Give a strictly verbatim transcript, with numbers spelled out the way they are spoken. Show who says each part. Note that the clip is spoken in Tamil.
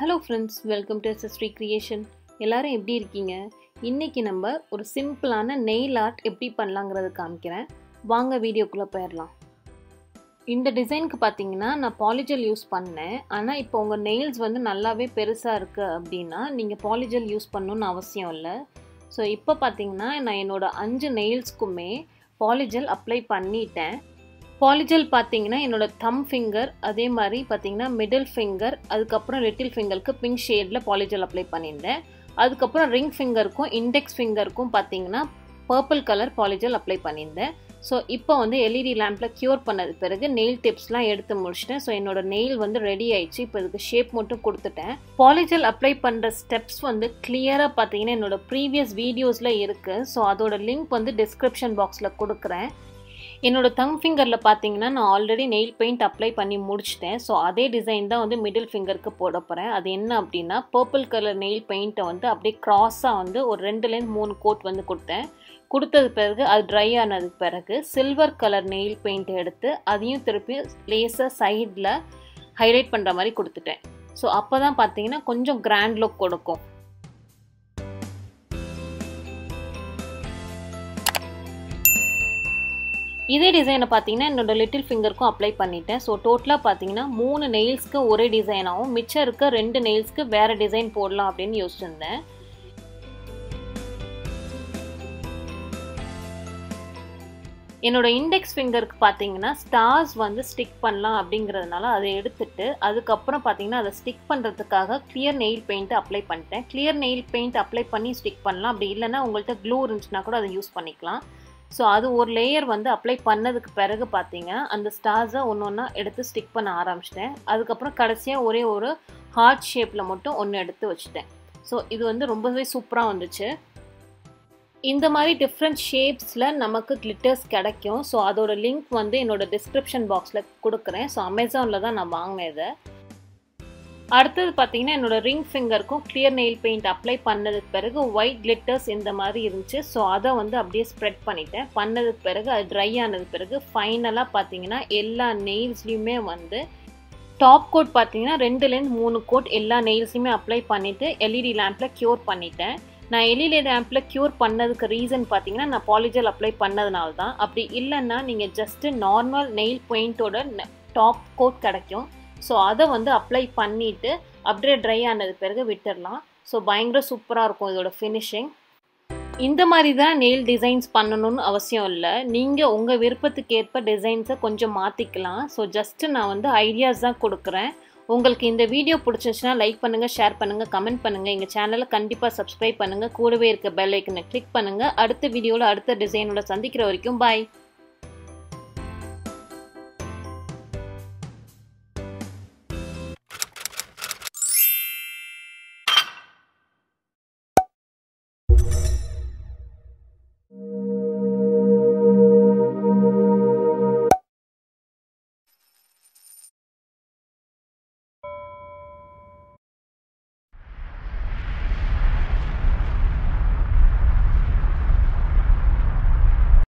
Speaker 1: Hello friends, welcome to S S Free Creation. எல்லாரும் எப்படி இருக்கீங்க? இன்னைக்கு நம்ம ஒரு சிம்பிளான nail art எப்படி பண்ணலாம்ங்கறத காமிக்கிறேன். வாங்க வீடியோக்குள்ள போயிரலாம். இந்த டிசைனுக்கு பாத்தீங்கன்னா நான் PolyGel யூஸ் பண்ணேன். ஆனா இப்போ உங்க nails வந்து நல்லாவே பெருசா இருக்கு அப்படினா நீங்க PolyGel யூஸ் பண்ணனும்னு அவசியம் இல்ல. சோ இப்போ பாத்தீங்கன்னா நான் என்னோட அஞ்சு nailsக்குமே PolyGel அப்ளை பண்ணிட்டேன். PolyGel பாத்தீங்கன்னா என்னோட thumb finger அதே மாதிரி பாத்தீங்கன்னா middle finger அதுக்கு அப்புறம் little fingerக்கு pink shadeல PolyGel அப்ளை பண்ணிட்டேன். அதுக்கு அப்புறம் ring fingerக்கும் index fingerக்கும் பாத்தீங்கன்னா purple color PolyGel அப்ளை பண்ணிட்டேன். சோ இப்போ வந்து L E D lampல cure பண்ணது பிறகு nail tipsலாம் எடுத்து முடிச்சிட்டேன். சோ என்னோட nail வந்து ரெடி ஆயிடுச்சு. இப்போ இதுக்கு ஷேப் மட்டும் கொடுத்துட்டேன். PolyGel அப்ளை பண்ற ஸ்டெப்ஸ் வந்து கிளியரா பாத்தீங்கன்னா என்னோட previous வீடியோஸ்ல இருக்கு. சோ அதோட லிங்க் வந்து description boxல கொடுக்கிறேன். என்னோட thumb fingerல பாத்தீங்கன்னா நான் ஆல்ரெடி nail paint அப்ளை பண்ணி முடிச்சிட்டேன். சோ அதே டிசைன் தான் வந்து middle fingerக்கு போட போறேன். அது என்ன அப்படினா purple color nail paint வந்து அப்படியே கிராஸா வந்து ஒரு ரெண்டுல இருந்து மூணு கோட் வந்து கொடுத்தேன். கொடுத்தது பிறகு அது dry ஆனதுக்கு பிறகு silver color nail paint எடுத்து அதையும் திருப்பி லேசா சைடுல ஹைலைட் பண்ற மாதிரி கொடுத்துட்டேன். சோ அப்பதான் பாத்தீங்கன்னா கொஞ்சம் grand look கொடுக்கும். இதே டிசைனை பாத்தீங்கன்னா என்னோட லிட்டில் ஃபிங்கருக்கும் அப்ளை பண்ணிட்டேன். சோ டோட்டலா பாத்தீங்கன்னா மூணு நெயில்ஸ்க்கு ஒரே டிசைனாவும் மிச்சம் இருக்க ரெண்டு நெயில்ஸ்க்கு வேற டிசைன் போடலாம் அப்படின்னு யோசிச்சிருந்தேன். என்னோட இண்டெக்ஸ் ஃபிங்கருக்கு பாத்தீங்கன்னா ஸ்டார்ஸ் வந்து ஸ்டிக் பண்ணலாம் அப்படிங்கிறதுனால அதை எடுத்துட்டு அதுக்கப்புறம் பாத்தீங்கன்னா அதை ஸ்டிக் பண்றதுக்காக கிளியர் நெயில் பெயிண்ட் அப்ளை பண்ணிட்டேன். கிளியர் நெயில் பெயிண்ட் அப்ளை பண்ணி ஸ்டிக் பண்ணலாம். அப்படி இல்லைன்னா உங்கள்கிட்ட க்ளூ இருந்துச்சுன்னா கூட அதை யூஸ் பண்ணிக்கலாம். ஸோ அது ஒரு லேயர் வந்து அப்ளை பண்ணதுக்கு பிறகு பார்த்தீங்க அந்த ஸ்டார்ஸை ஒன்று ஒன்றா எடுத்து ஸ்டிக் பண்ண ஆரம்பிச்சிட்டேன். அதுக்கப்புறம் கடைசியாக ஒரே ஒரு ஹார்ட் ஷேப்பில் மட்டும் ஒன்று எடுத்து வச்சுட்டேன். ஸோ இது வந்து ரொம்பவே சூப்பராக வந்துச்சு. இந்த மாதிரி டிஃப்ரெண்ட் ஷேப்ஸில் நமக்கு கிளிட்டர்ஸ் கிடைக்கும். ஸோ அதோட லிங்க் வந்து என்னோட டிஸ்கிரிப்ஷன் பாக்ஸில் கொடுக்குறேன். ஸோ அமேசானில் தான் நான் வாங்கினேன் இதை. அடுத்தது பார்த்தீங்கன்னா என்னோட ரிங் ஃபிங்கருக்கும் கிளியர் நெயில் பெயிண்ட் அப்ளை பண்ணதுக்கு பிறகு ஒயிட் கிளிட்டர்ஸ் இந்த மாதிரி இருந்துச்சு. ஸோ அதை வந்து அப்படியே ஸ்ப்ரெட் பண்ணிட்டேன். பண்ணதுக்கு பிறகு அது ட்ரை ஆனதுக்கு பிறகு ஃபைனலாக பார்த்தீங்கன்னா எல்லா நெயில்ஸ்லையுமே வந்து டாப் கோட் பார்த்தீங்கன்னா ரெண்டுலேருந்து மூணு கோட் எல்லா நெயில்ஸ்லையுமே அப்ளை பண்ணிவிட்டு L E D லேம்பில் க்யூர் பண்ணிட்டேன். நான் L E D லேம்பில் க்யூர் பண்ணதுக்கு ரீசன் பார்த்தீங்கன்னா நான் PolyGel அப்ளை பண்ணதுனால தான். அப்படி இல்லைன்னா நீங்கள் ஜஸ்ட்டு நார்மல் நெயில் பெயிண்டோட டாப் கோட் கிடைக்கும். ஸோ அதை வந்து அப்ளை பண்ணிவிட்டு அப்படியே ட்ரை ஆனது பிறகு விட்டுடலாம். ஸோ பயங்கர சூப்பராக இருக்கும் இதோட ஃபினிஷிங். இந்த மாதிரி தான் நெயில் டிசைன்ஸ் பண்ணணும்னு அவசியம் இல்லை. நீங்கள் உங்கள் விருப்பத்துக்கு ஏற்ப டிசைன்ஸை கொஞ்சம் மாற்றிக்கலாம். ஸோ ஜஸ்ட்டு நான் வந்து ஐடியாஸ் தான் கொடுக்குறேன். உங்களுக்கு இந்த வீடியோ பிடிச்சிருச்சுன்னா லைக் பண்ணுங்கள், ஷேர் பண்ணுங்கள், கமெண்ட் பண்ணுங்கள். எங்கள் சேனலை கண்டிப்பாக சப்ஸ்கிரைப் பண்ணுங்கள். கூடவே இருக்க பெல் ஐக்கனை கிளிக் பண்ணுங்கள். அடுத்த வீடியோவில் அடுத்த டிசைனோட சந்திக்கிற வரைக்கும் பாய்.